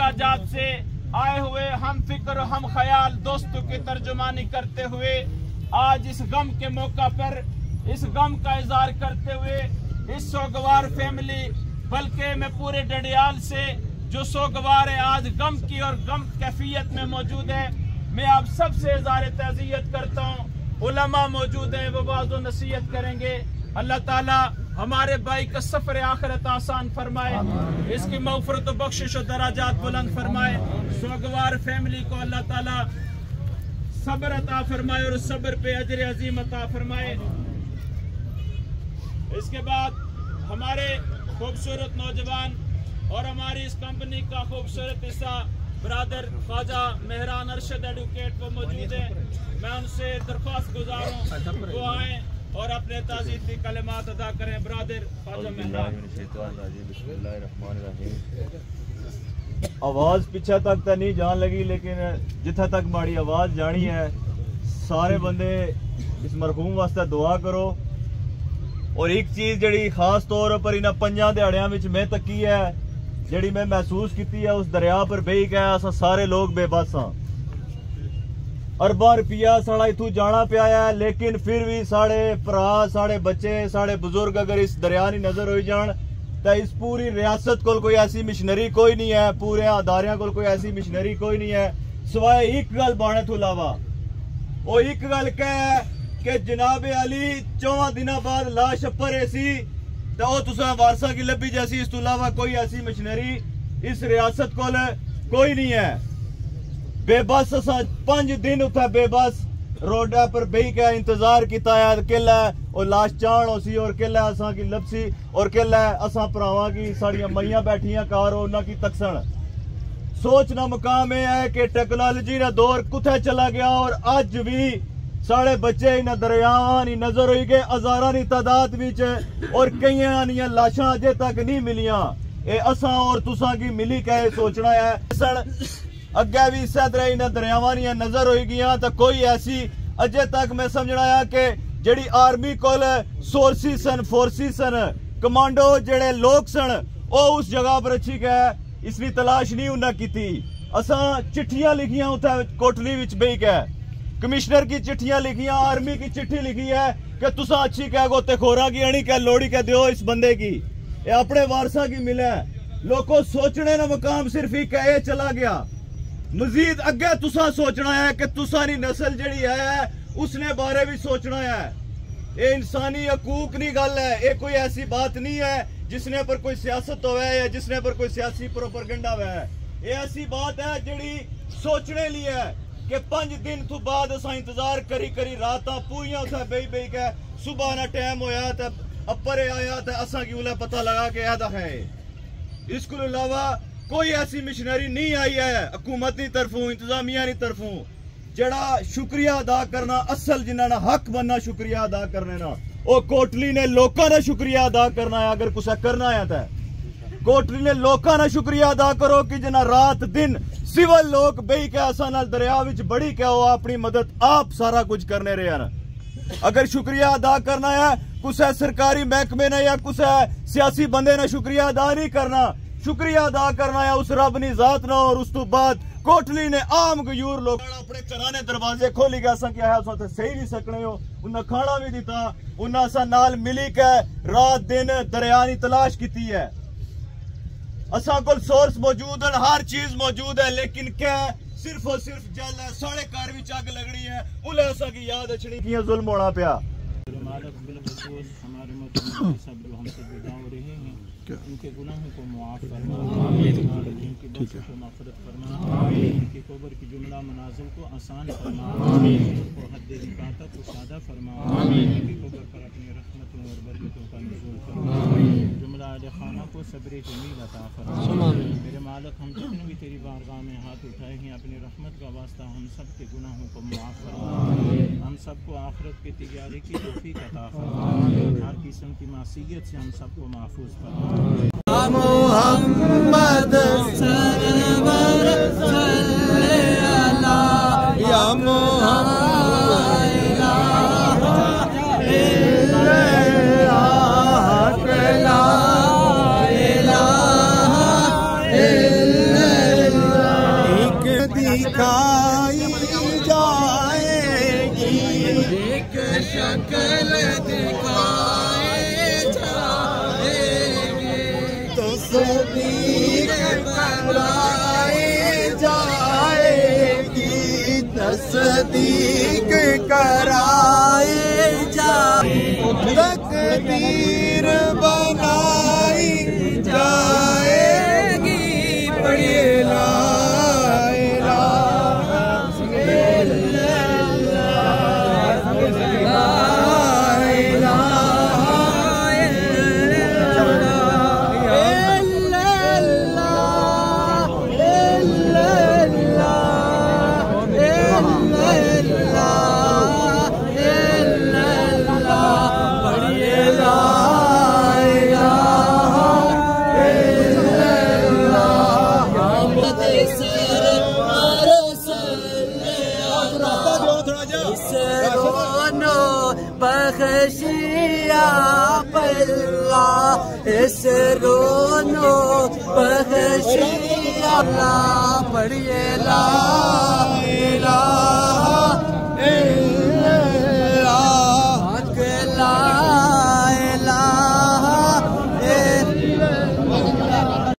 मक्का जात से आए हुए हम फिक्र हम ख्याल दोस्तों की तर्जुमानी करते हुए आज इस गम के मौका पर इस गम का इजहार करते हुए इस सोगवार फैमिली बल्कि मैं पूरे डडियाल से जो सोगवार है आज गम की और गम कैफियत में मौजूद है, मैं आप सबसे इज़हार ताज़ियत करता हूँ। उलमा मौजूद है, वो वाज़ो नसीहत करेंगे। अल्लाह ताला हमारे भाई का सफर आखिरत आसान फरमाए, इसकी मग़फ़िरत व बख्शिश और दराजात बुलंद फरमाए। सोगवार फैमिली को अल्लाह ताला सब्र अता फरमाए और सब्र पे अजर अजीम अता फरमाए। इसके बाद हमारे खूबसूरत नौजवान और हमारी इस कंपनी का खूबसूरत हिस्सा ब्रादर ख्वाजा मेहरान अरशद एडवोकेट वो मौजूद है। मैं उनसे दरख्वास्त गुजार हूँ वो आए और अपने ताज़ीती कलिमात अदा करें। ब्रादर ख्वाजा मेहरान। आवाज पीछे तक तो नहीं जान लगी, लेकिन जिथे तक माड़ी आवाज जानी है सारे बंदे इस मरहूम वास्ते दुआ करो। और एक चीज जड़ी खास तौर पर इन्हां 5 दिहाड़ियां विच मैं तकी है, जड़ी मैं महसूस की है, उस दरिया पर बही के असां सारे लोग बेबस हाँ। अरबा रुपया साढ़ा इथू जाना पाया है, लेकिन फिर भी साढ़े भरा साढ़े बच्चे साढ़े बुजुर्ग अगर इस दरिया नहीं नजर हो जान तो इस पूरी रियासत को कोई ऐसी मिशनरी कोई नहीं है, पूरे अदारियां को कोई ऐसी मिशनरी कोई नहीं है सिवाय एक गल बाने तो अलावा। वो एक गल कह कि जनाब अली 14 दिन बाद लाश अपर ऐसी तो तुसा वारसा की लब्बी जैसी, इस तो अलावा कोई ऐसी मिशनरी इस रियासत को कोई नहीं है। बेबस असा 5 दिन उठा बेबस रोडा पर बही के इंतजार किया है किला और लाश चाण होसी और किला असा की लपसी और किला असा भरावां की साड़ियां मईयां बैठियां कार उन्हां की तकसण। सोचना मुकाम यह है कि टेक्नोलॉजी का दौर कुथे चला गया और अज भी साढ़े बच्चे इन दरियावां नी नजर हुई गए हजारां दी तादाद विच और कईयां दियां लाशां अजे तक नहीं मिलियां। ये असां और तुसां की मिली के सोचना है। अगे भी इस तरह इन दरियावां दी नजर हुई गई तो कोई ऐसी अजे तक मैं समझना है कि जिहड़ी आर्मी कोल सोर्सिस सन फोर्सिस सन कमांडो जिहड़े लोग सन वो उस जगह पर अच्छी गए इसकी तलाश नहीं उन्हें की। असां चिट्ठियां लिखियां उथे कोटली विच बही के कमिश्नर की चिट्ठियां लिखियां, आर्मी की चिट्ठी लिखी है कि तुसा अच्छी कह गोतेखोरा की अणी कह लोड़ी कह दियो इस बंदे की, ये अपने वारसा की मिले। लोगों सोचने का मकाम सिर्फ ही कह चला गया। मजीद अगे तुसा सोचना है कि तुसानी नस्ल जड़ी है उसने बारे भी सोचना है। ये इंसानी हकूक नहीं गल है, ये कोई ऐसी बात नहीं है जिसने पर कोई सियासत हो या जिसने पर कोई सियासी प्रोपेगेंडा हो। ये ऐसी बात है जड़ी सोचने लिए है कि 5 दिन तो बाद असा इंतजार करी करी रात पूरियां उसे बही बही के सुबह ना टाइम होया तो अपरे आया तो असा की उला पता लगा के याद है। इसके अलावा कोई ऐसी मिशनरी नहीं आई है हुकूमत की तरफों इंतजामिया की तरफों जड़ा शुक्रिया अदा करना असल जिन्होंने हक बनना शुक्रिया अदा करने ना वो कोटली ने लोगों का शुक्रिया अदा करना है। अगर कुछ करना है तो कोटली ने लोगों का शुक्रिया अदा करो कि जिन्हें रात दिन सिविल लोग बही के आसा नाल दरिया विच बड़ी के वो अपनी मदद आप सारा कुछ करने रहे हैं। अगर शुक्रिया अदा करना है कुछ सरकारी महकमे ने या कुछ सियासी बंदे ने शुक्रिया अदा नहीं करना, शुक्रिया अदा करना है उस रब नी जात ना। और उस तो बाद कोटली ने आम गयूर लोग अपने घराने दरवाजे खोली गए असा क्या है सही नहीं सकने हो, उन्हें खाना भी दिता, उन्हें असा नाल मिली के रात दिन दरिया की तलाश की है। असा को सोर्स मौजूद है, हर चीज मौजूद है, लेकिन क्या सिर्फ और सिर्फ जल है। साढ़े घर भी आग लगनी है उन्हें असा की याद अचनी की जुल्म होना पिया। उनके गुनाहों को मुआफ़ फरमा, उनकी बख्शिश को मग़फ़िरत फरमा, उनकी कब्र की जुमला मनाज़िल को आसान फरमा, उनको हद्द निकाता को सादा फरमा, उनकी कब्र पर अपनी रहमतों और बरकतों का नुज़ूल फरमा, जुमला अहले खाना को सब्र जमील अता फरमा। मेरे मालिक हम जितने भी तेरी बारगाह में हाथ उठाए हैं अपनी रहमत का वास्ता हम सब के गुनाहों को मुआफ़ फरमा, हम सबको आखिरत की तैयारी की तौफीक अता फरमा, हर किस्म की मासीयत से हम सबको महफूज फरमा। मोहम्मद सरवर सल्लल्लाहु या मोहम्मद दिखाई जाएगी, एक शक्ल दिखाई जाएगी, तस्दीक कराई जाएगी, तस्दीक कराई जाएगी, तकदीर बनाई जाएगी। पढ़िए ला बख्शिया पल्ला, इस रोनो बख्शिया पढ़िए ला